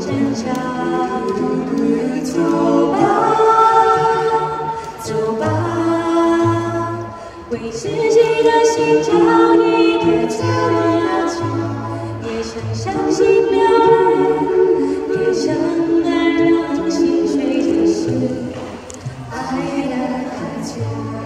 挣扎。走吧，走吧，为自己的心找一个家。也曾相信了爱，也曾让心碎的是爱的代价。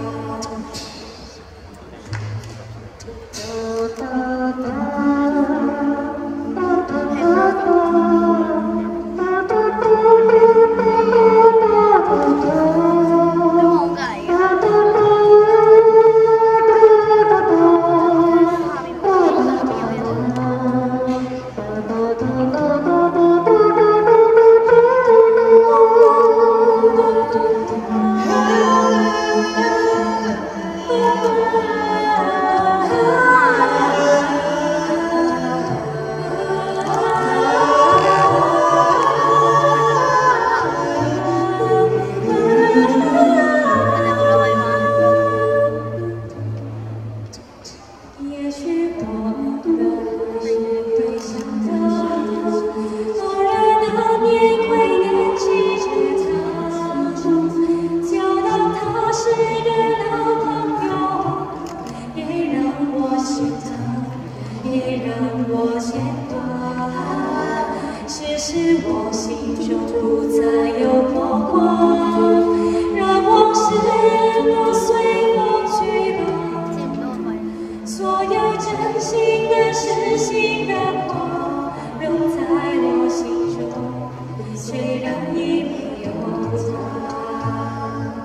也许我们是对象的，偶然难免会念起着他，就当他是个老朋友，也让我心疼，也让我牵挂。只是我心中不再有波光，让往事都随风去吧。 所有真心的、实心的话，仍在我心中，虽然已没有他。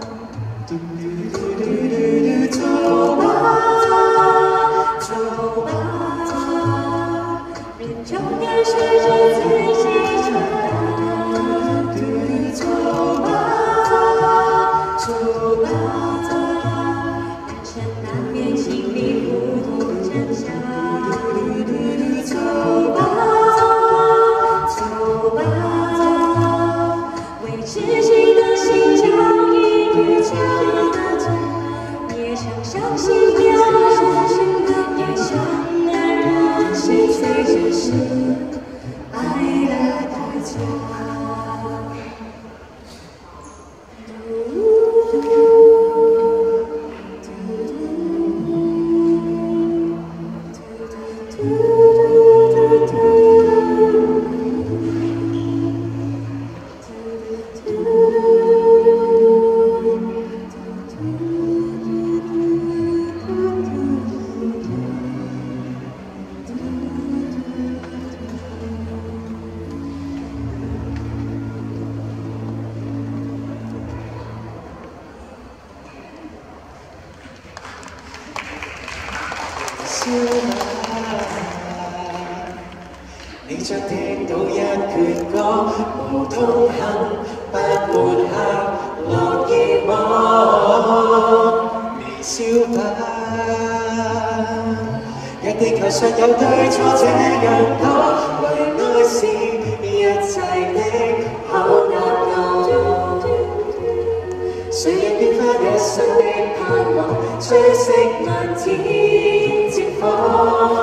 走吧，走吧，人终要学着自己长大。走吧，走吧，人生难免经历不同挣扎。走吧，走吧，为自己的心找一个家。也曾相信了爱，也曾让心碎着是爱的代价。 笑吧，你將聽到一闕歌，無痛恨，不抹黑，樂意麼？微笑吧，若地球上有對錯這樣多，為愛是一切的好啱啱。誰人變化一生的盼望，追識漫天。 光。